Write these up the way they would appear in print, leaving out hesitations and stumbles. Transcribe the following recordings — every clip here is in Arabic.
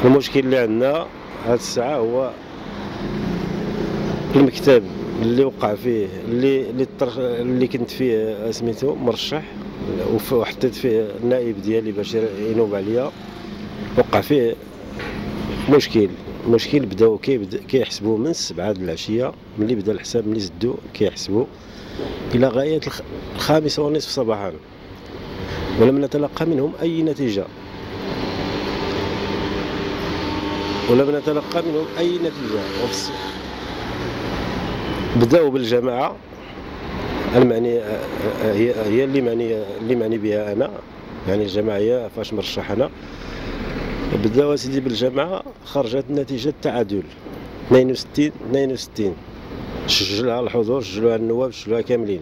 المشكل اللي عندنا هاد الساعة هو المكتب اللي وقع فيه اللي كنت فيه سميتو مرشح وحطيت فيه النائب ديالي باش ينوب عليا. وقع فيه مشكل بداو كيحسبوا من 7 د العشية، ملي بدا الحساب ملي زدوا كيحسبوا الى غاية 5:30 صباحا، ولم نتلقى منهم اي نتيجة. بداو بالجماعة المعني هي اللي معني بها انا، يعني الجماعية فاش مرشح انا. بداو سيدي بالجماعة، خرجت النتيجة تعادل 62 سجلها الحضور، سجلوها النواب، سجلوها كاملين.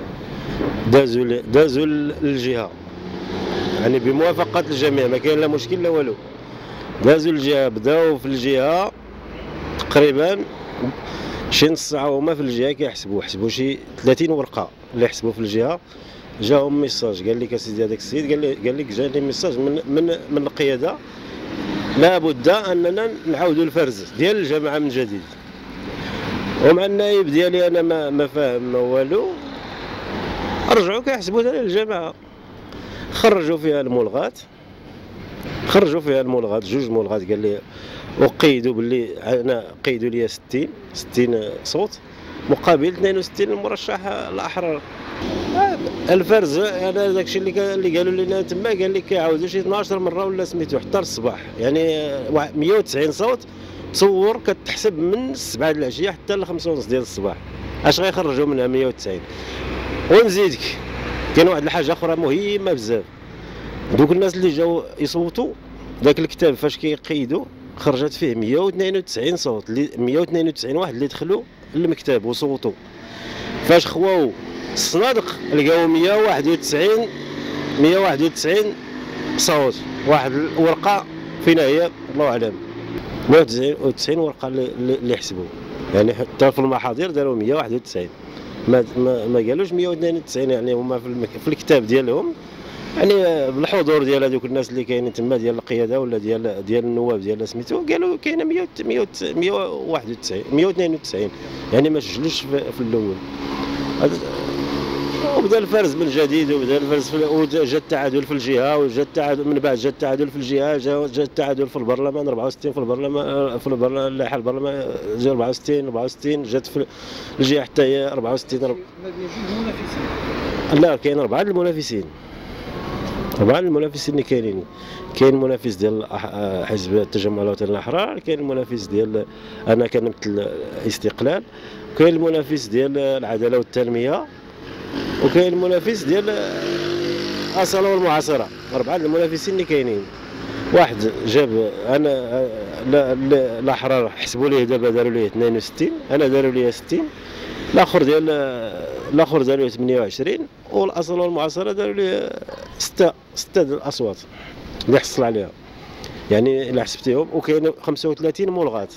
دازوا للجهة يعني بموافقة الجميع، ما كاين لا مشكل لا والو. دازوا للجهة، بداو في الجهة تقريبا شي نص ساعة هما في الجهة حسبوا شي 30 ورقة اللي حسبوا في الجهة. جاهم ميساج قال لك اسيدي هذاك السيد قال لك جاني ميساج من القيادة لابد اننا نعاودوا الفرز ديال الجماعة من جديد. ومع النائب ديالي انا ما فاهم ما والو، رجعوا كيحسبوا ثاني الجماعة، خرجوا فيها الملغات، جوج ملغات. قال لي وقيدوا باللي انا قيدوا لي 60 صوت مقابل 62 المرشح الاحرار. الفرز انا داكشي اللي قالوا لنا تما، قال لك كيعاودوا شي 12 مره ولا سميتو حتى الصباح، يعني 190 صوت. تصور كتحسب من 7 د العشيه حتى ل 5:30 ديال الصباح، اش غيخرجوا منها 190؟ ونزيدك كاين واحد الحاجه اخرى مهمه بزاف. دوك الناس اللي جاو يصوتوا داك الكتاب فاش كيقيدوا خرجت فيه 192 صوت، 192 واحد اللي دخلوا للمكتب وصوتوا. فاش خواو الصنادق لقاو 191 صوت. واحد الورقه فينا هي الله اعلم، 191 ورقه اللي حسبوا، يعني حتى في المحاضر داروا 191، ما قالوش 192. يعني هما في الكتاب ديالهم، يعني بالحضور ديال هذوك الناس اللي كاينين تما ديال القياده ولا ديال النواب ديال سميتو، قالوا كاينه 192، يعني ما سجلوش في الاول. وبدا الفرز من جديد، وجا التعادل في الجهه، وجا التعادل من بعد، جا التعادل في الجهه، جا التعادل في البرلمان 64 في البرلمان اللائحه البرلمان جا 64 جات في الجهه حتى هي 64. لا كاين 4 المنافسين اللي كاينين. كاين المنافس ديال حزب التجمع الوطني الاحرار، كاين المنافس ديال انا كنمثل الاستقلال، كاين المنافس ديال العداله والتنميه، وكاين المنافس ديال اصاله والمعاصره. 4 المنافسين اللي كاينين. واحد جاب انا الاحرار حسبوا ليه دابا داروا ليه 62، انا داروا ليه 60، الاخر داروا ليه 28، والاصاله والمعاصره داروا ليه 6 الاصوات اللي حصل عليها، يعني اللي حسبتيهم. وكاين 35 ملغات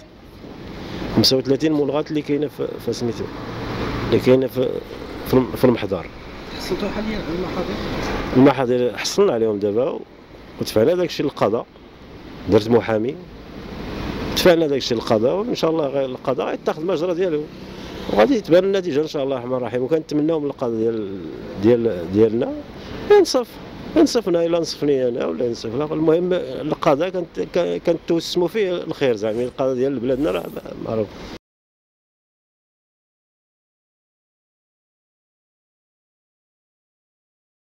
اللي كاينه في سميتو، اللي كاينه في المحضر. حصلتوا حاليا على المحاضر حصلنا عليهم دابا، ودفعنا داكشي للقضاء، درت محامي دفعنا داكشي للقضاء، وان شاء الله القضاء يتخذ المجرى ديالو وغادي تبان النتيجه ان شاء الله الرحمن الرحيم. وكنتمناو من القضاء ديالنا ينصفنا، الا نصفني انا ولا ينصف لا. المهم القضاء كنتوسموا فيه الخير، زعما القضاء ديال بلادنا راه معروف.